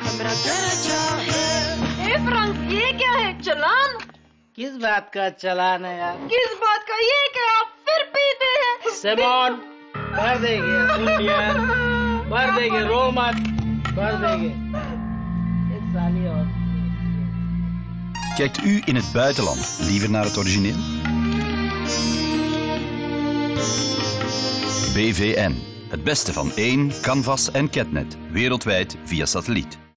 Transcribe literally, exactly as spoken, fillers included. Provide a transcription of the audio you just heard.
ए फ्रंक, ये क्या है? चलान? किस बात का चलान है यार? किस बात का? ये क्या आप फिर पीते हैं? सिमोन, भर देंगे, भर देंगे, रो मत, भर देंगे. एक साली और. Kijkt u in het buitenland liever naar het origineel? B V N, het beste van één, Canvas en Ketnet, wereldwijd via satelliet.